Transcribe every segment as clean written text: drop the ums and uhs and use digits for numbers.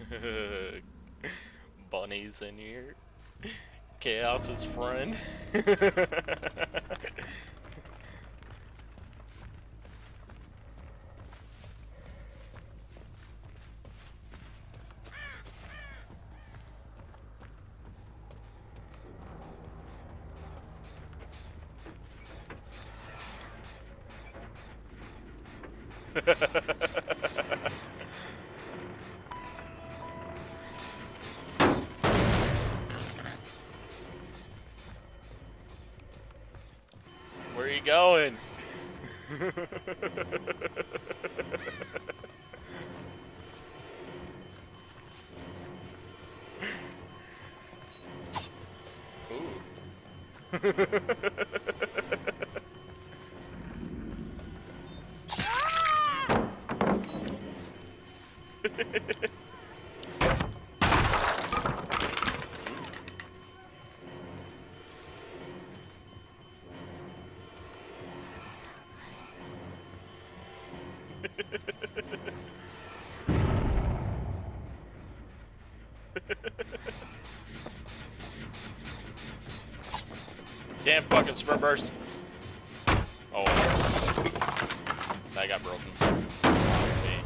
Bunny's in here. Chaos's friend. Where are you going? Damn fucking sprint burst. Oh, that got broken. Okay.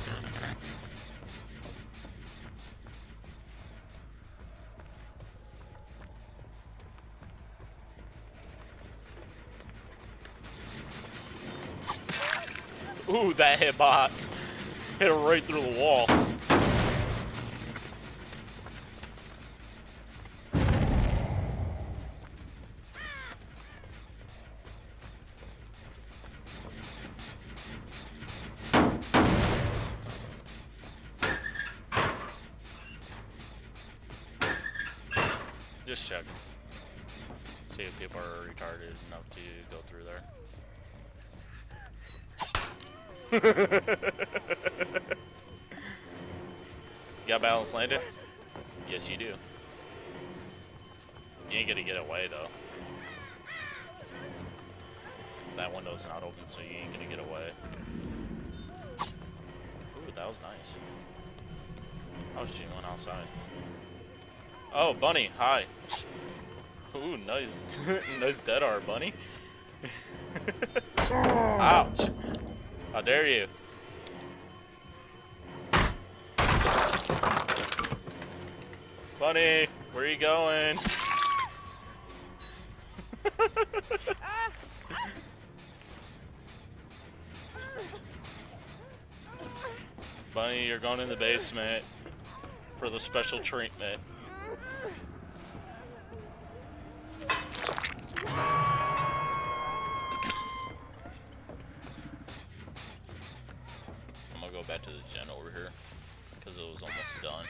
Ooh, that hit bots. Hit it right through the wall. Just check. See if people are retarded enough to go through there. You got balance landed? Yes, you do. You ain't gonna get away though. That window's not open, so you ain't gonna get away. Ooh, that was nice. I was shooting one outside. Oh, Bunny, hi. Ooh, nice. Nice dead art, Bunny. Ouch. How dare you? Bunny, where are you going? Bunny, you're going in the basement for the special treatment. I'm gonna go back to the gen over here because it was almost done.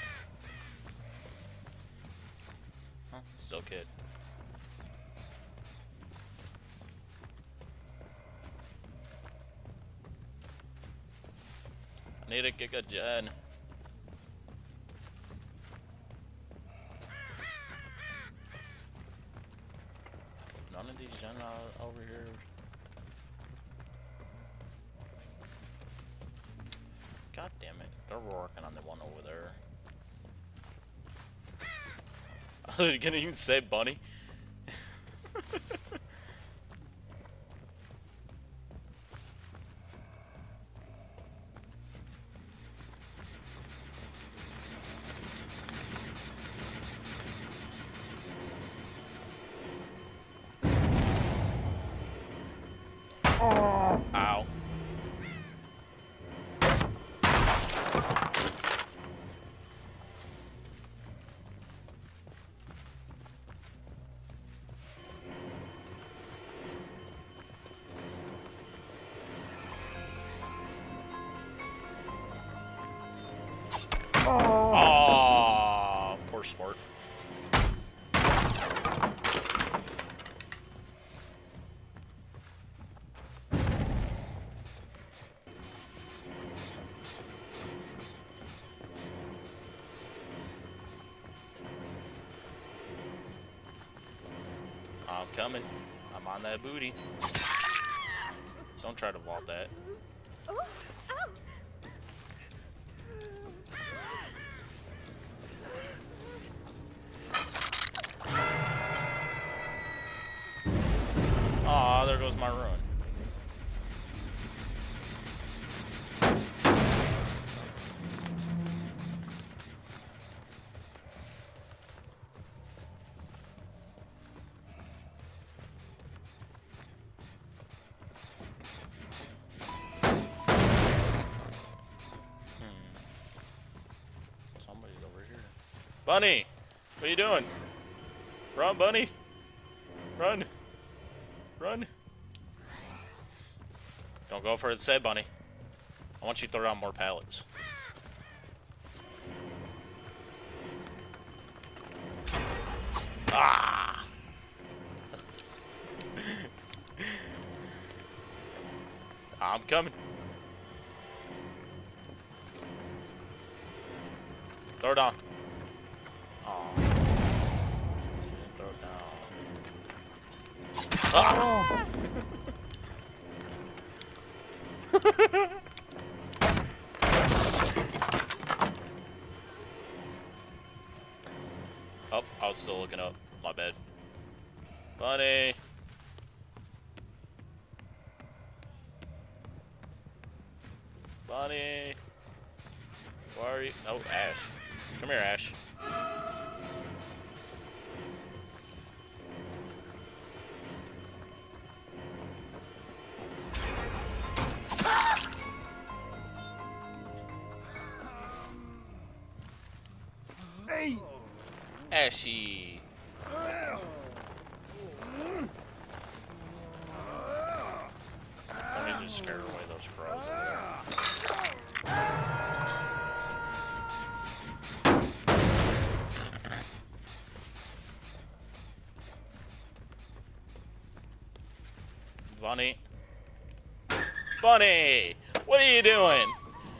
Huh, still kid. I need a giga gen. None of these gen over here. God damn it, they're working on the one over there. You can't even say Bunny. Ow. Oh, poor sport. I'm coming. I'm on that booty. Don't try to vault that. Bunny! What are you doing? Run, Bunny! Run! Run! Don't go for it, say, Bunny. I want you to throw down more pallets. Ah! I'm coming. Throw it down. Oh. Throw it down. Ah! Oh, I was still looking up. My bad. Bunny. Bunny. Where are you? Oh, Ash. Come here, Ash. Hey! Ashy. Let me just scare away those crows over there. Bunny. Bunny! What are you doing?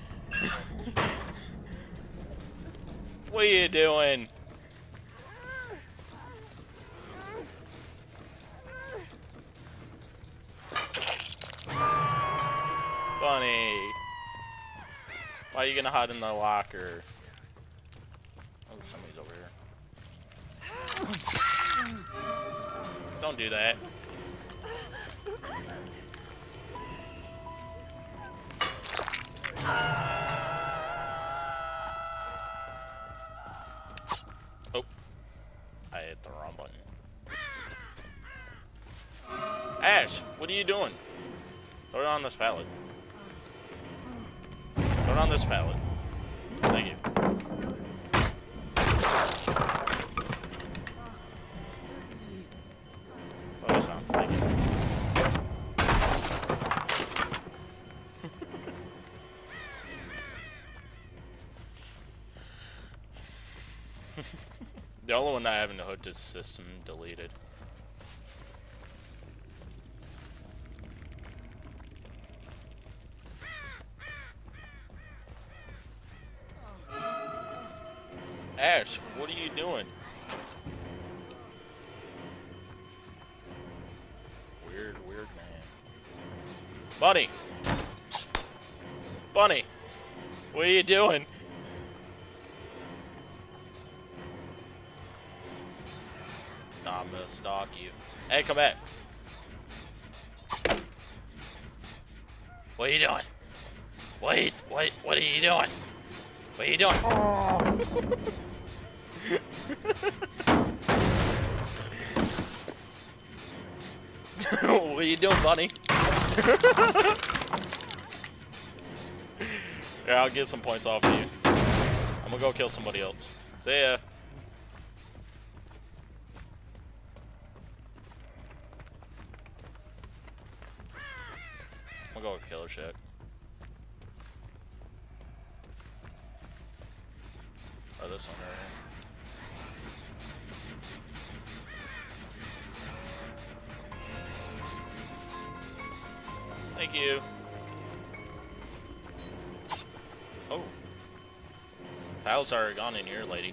What are you doing? Bunny! Why are you gonna hide in the locker? Oh, somebody's over here. Don't do that. Oh, I hit the wrong button. Ash, what are you doing? Throw it on this pallet. Throw it on this pallet. Thank you. Oh, it's on. Thank you. The only one I have in the hood is system deleted. Ash, what are you doing? Weird man. Bunny! Bunny! What are you doing? Nah, I'm gonna stalk you. Hey, come back. What are you doing? What are you doing? What are you doing? What are you doing, Bunny? Yeah, I'll get some points off of you. I'm gonna go kill somebody else. See ya. I'm gonna go kill her shit. Oh, this one right here. Thank you. Oh. Tiles are gone in here, lady.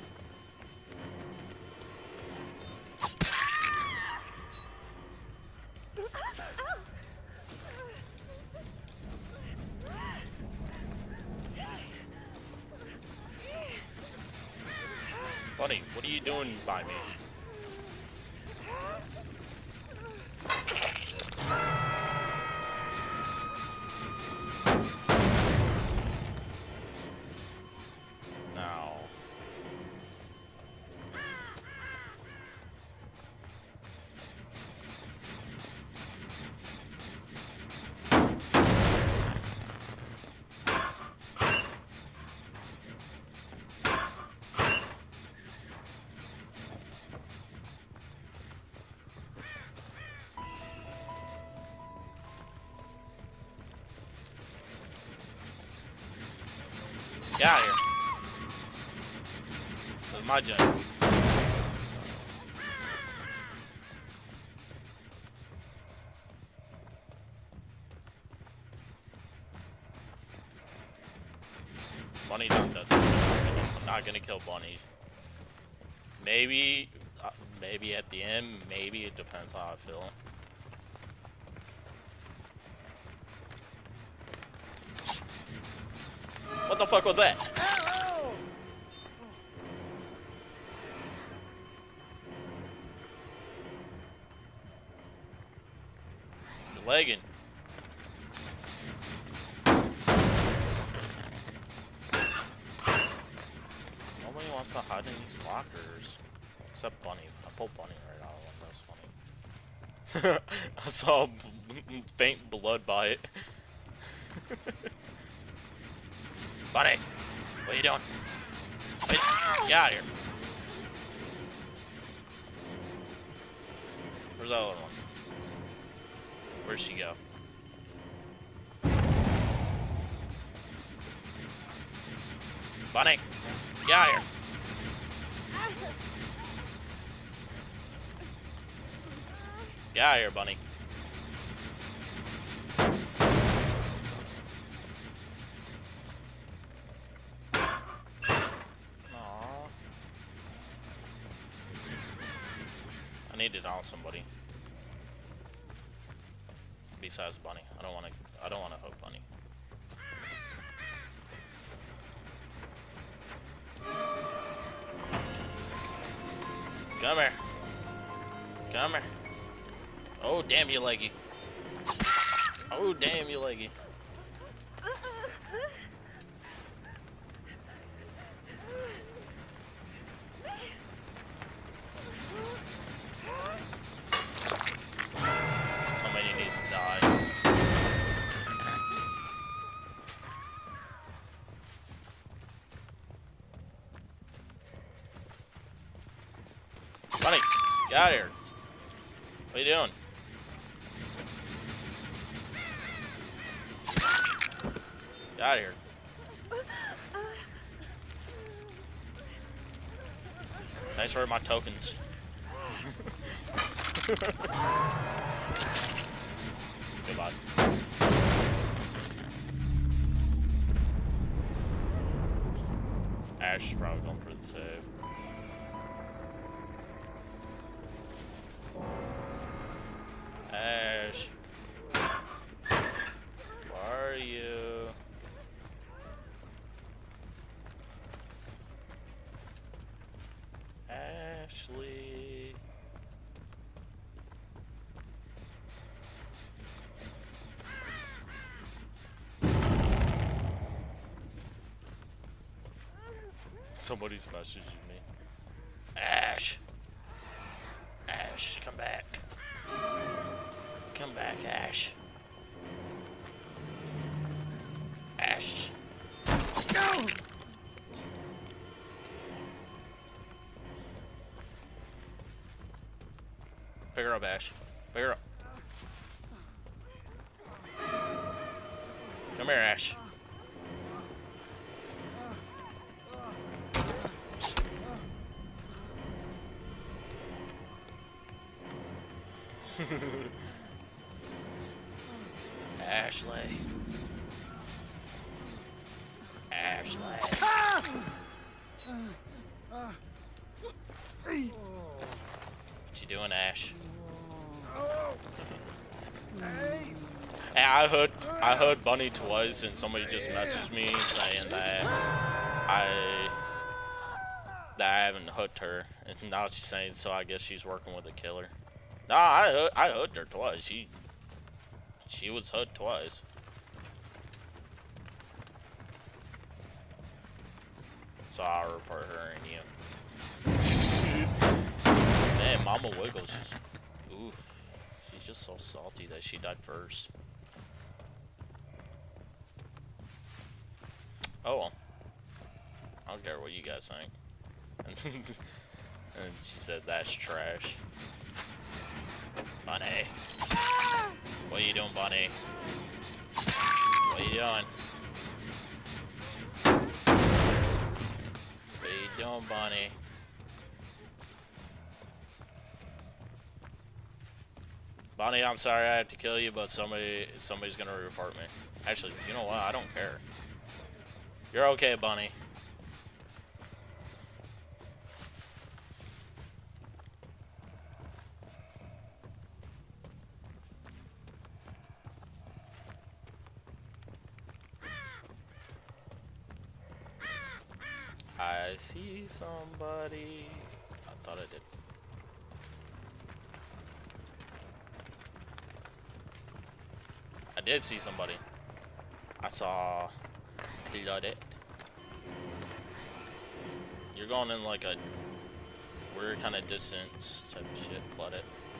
Bunny, what are you doing by me? Now. Get out of here. This is my jet. Bunny's not dead. I'm not gonna kill Bunny. Maybe at the end. Maybe it depends how I feel. What the fuck was that? You're lagging. Nobody wants to hide in these lockers. Except Bunny. I pulled Bunny right out of one. That was funny. I saw faint blood by it. Bunny! What are you doing? Wait, get out of here. Where's that other one? Where'd she go? Bunny! Get out of here. Get out of here, Bunny. I need to down somebody. Besides Bunny. I don't wanna hook Bunny. Come here. Come here. Oh damn you leggy. Oh damn you leggy. Somebody needs to die. Bunny, get out of here. What are you doing? Get out of here. Thanks for my tokens. Goodbye. Ash is probably going for the save. Ash. Where are you? Ashley. Somebody's messaging me. Ash. Ash, come back. Come back, Ash. Ash. No! Pick her up, Ash. Pick her up. Come here, Ash. Ashley. Ashley. What you doing, Ash? Hey, I heard Bunny twice, and somebody just messaged me saying that I haven't hooked her, and now she's saying so. I guess she's working with a killer. No, I hooked her twice. She was hooked twice. So I'll report her and you. Man, Mama Wiggles just, oof. She's just so salty that she died first. Oh well. I don't care what you guys think. And she said that's trash. Bunny. What are you doing, Bunny? What are you doing? Doing, Bunny? Bonnie, I'm sorry I have to kill you, but somebody's gonna report me. Actually, you know what? I don't care. You're okay, Bunny. I see somebody. I thought I did. I did see somebody. I saw Claudette. You're going in like a weird kind of distance type of shit, Claudette.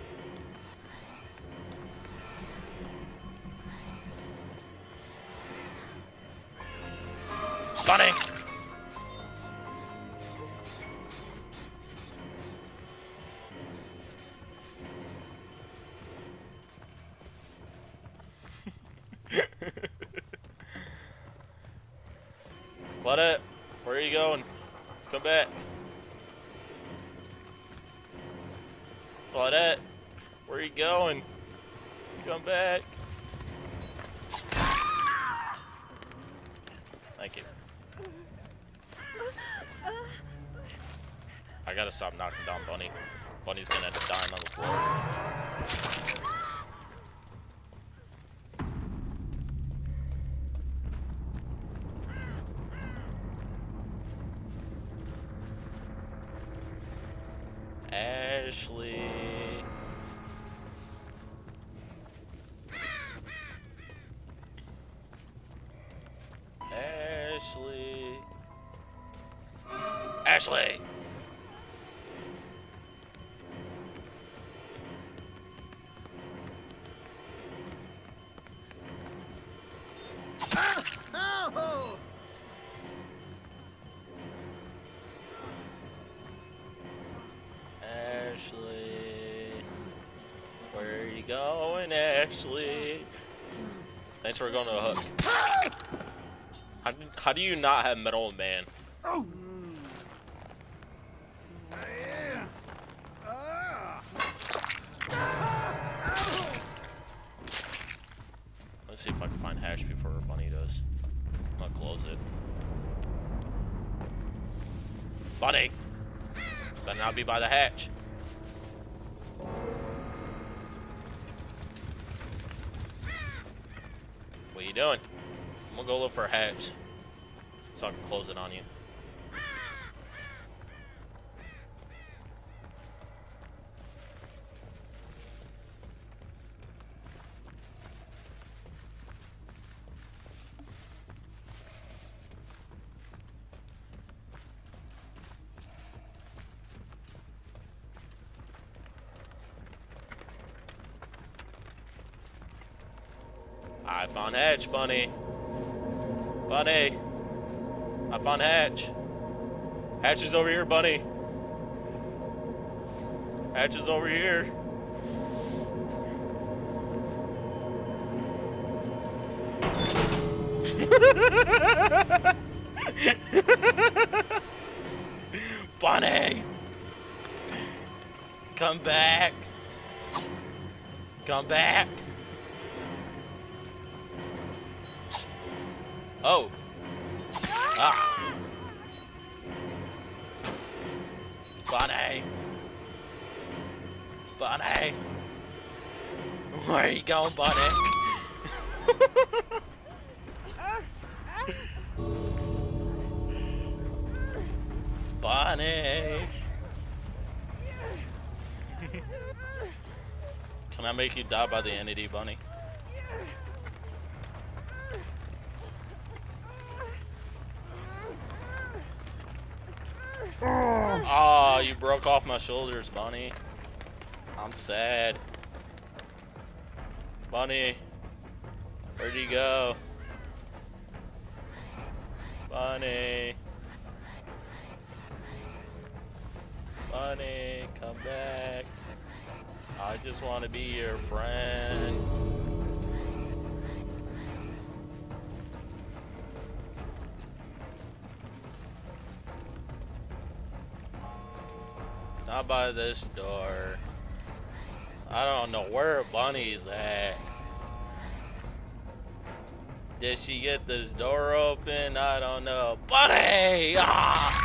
Bunny! Claudette, where are you going? Come back. Claudette, where are you going? Come back. Thank you. I gotta stop knocking down Bunny. Bunny's gonna end up dying on the floor. Ashley. Ashley. Ashley. Where are you going, Ashley? Thanks for going to a hook. How do you not have Metal Man? Oh. Let's see if I can find Hash before Bunny does. I'm gonna close it. Bunny! Better not be by the hatch. What are you doing? I'm gonna go look for a hatch so I can close it on you. I found Hatch, Bunny. Bunny. I found Hatch. Hatch is over here, Bunny. Hatch is over here. Bunny. Come back. Come back. Oh. Ah. Bunny. Bunny. Where are you going, Bunny? Bunny. Can I make you die by the entity, Bunny? Oh, you broke off my shoulders, Bunny. I'm sad. Bunny, where'd you go? Bunny. Bunny, come back. I just want to be your friend. Not by this door. I don't know where Bunny's at. Did she get this door open? I don't know. Bunny! Ah!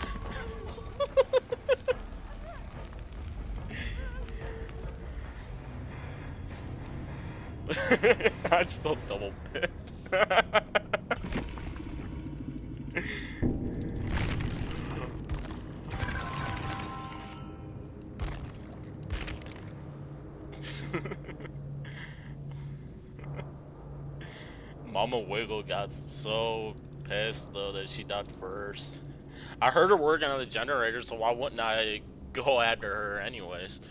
I'd still double pit. Mama Wiggle got so pissed though that she died first. I heard her working on the generator, so why wouldn't I go after her anyways?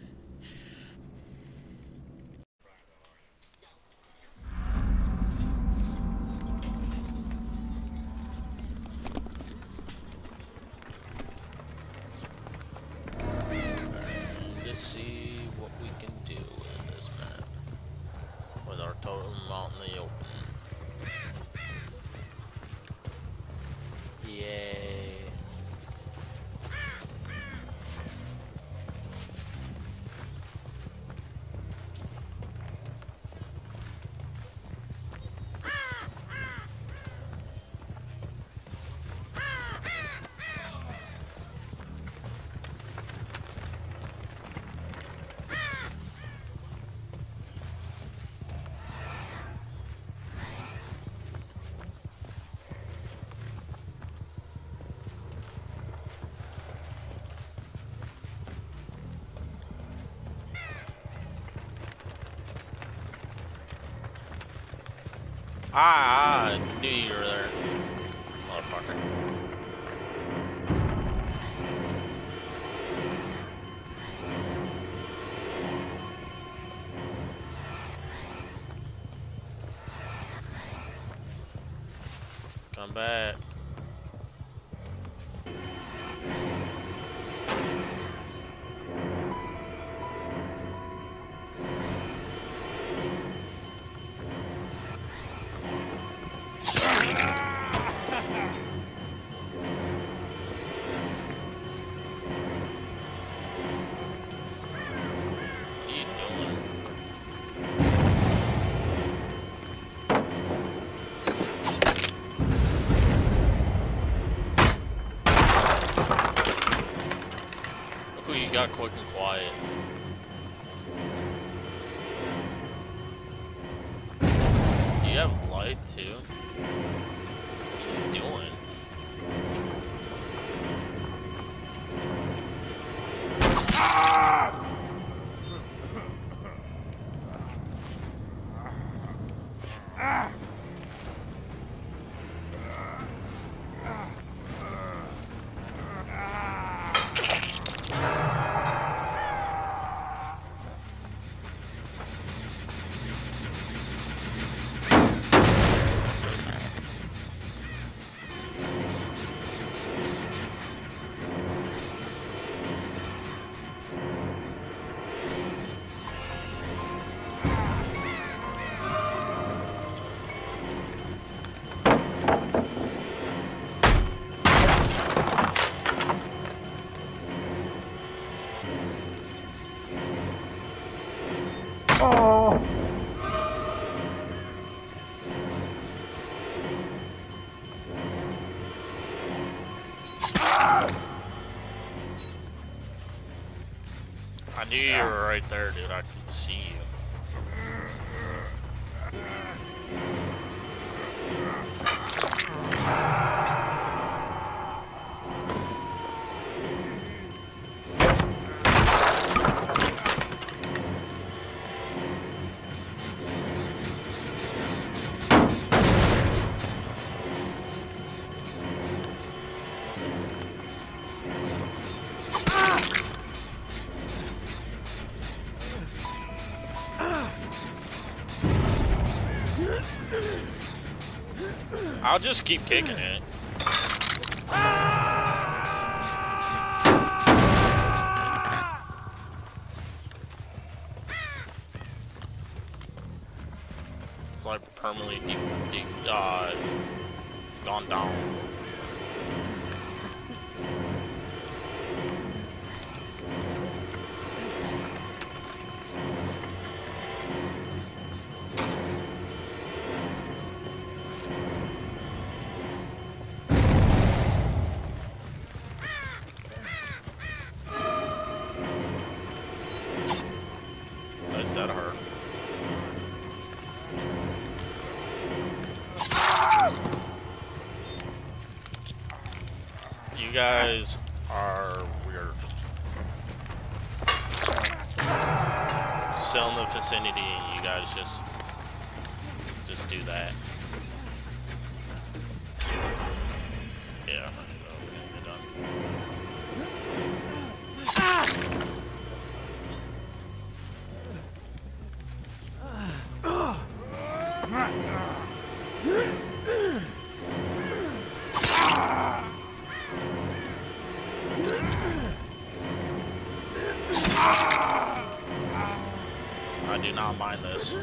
Let's see what we can do in this map with our totem out in the open. Yay. I knew you were there, motherfucker. Come back. Got quick and quiet. You have light too? What are you doing? I knew you were right there, dude. I could see you. I'll just keep kicking it. It's like permanently gone down. guys are weird. Still in the vicinity, and you guys just do that. Yeah. Okay, done. I do not mind this.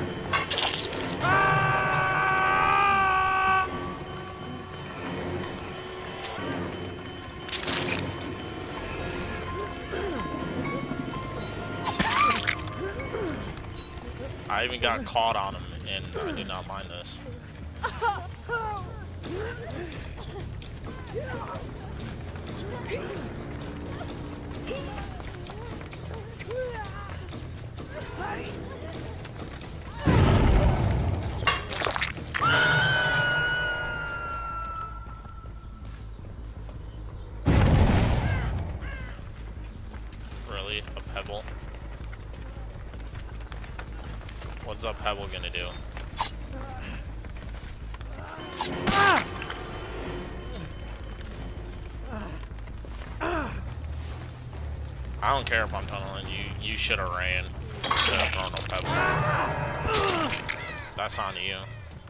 I even got caught on him, and I do not mind this. Really? A pebble? What's a pebble gonna do? I don't care if I'm tunneling you. You should have ran. Instead of throwing a pebble. That's on you.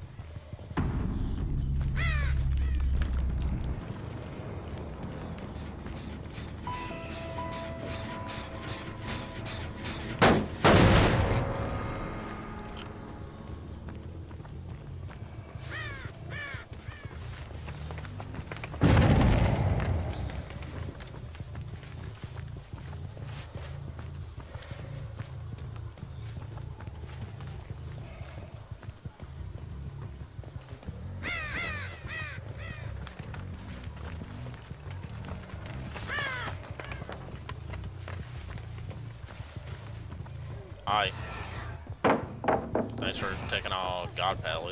Hi. Thanks for taking all God pallet.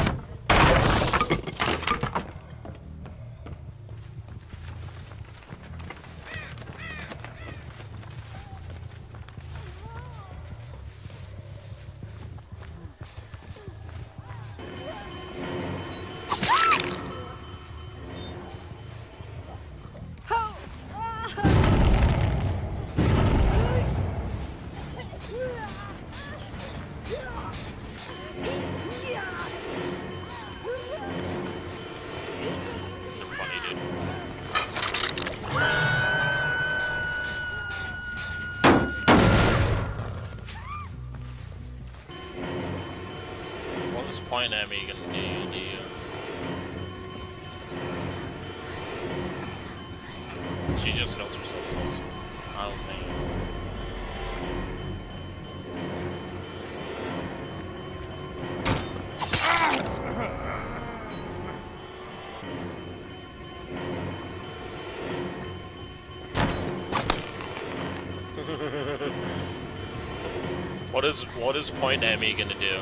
Point at me, you gonna do you? She just knows herself, so I don't think. What is point at me gonna do?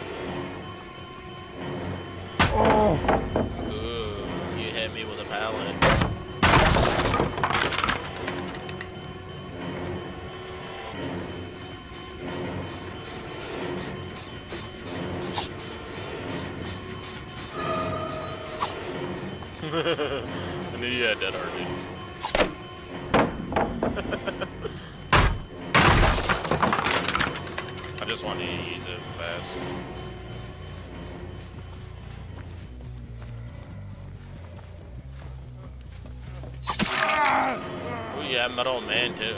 Ooh, you hit me with a pallet. I knew you had that already. I just wanted to use it fast. Yeah, Metal Man too.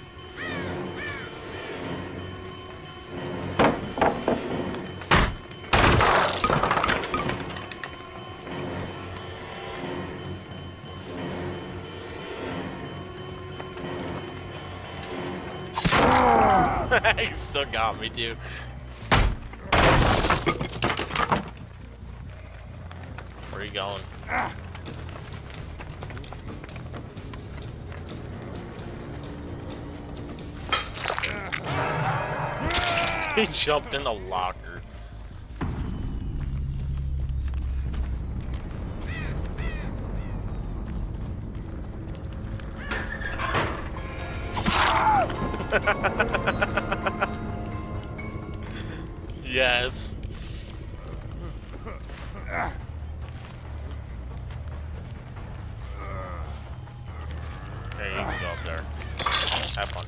He still got me too. Where are you going? He jumped in the locker. Yes. Hey, you can go up there. Have fun.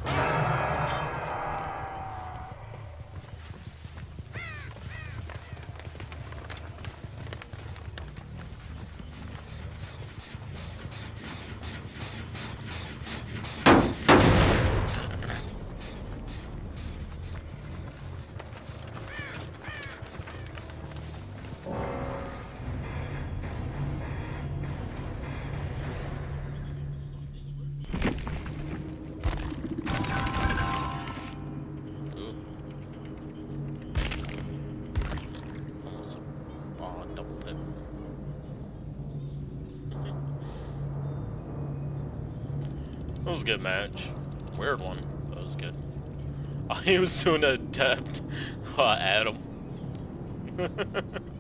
It was a good match. Weird one, but it was good. He was doing a adept Adam.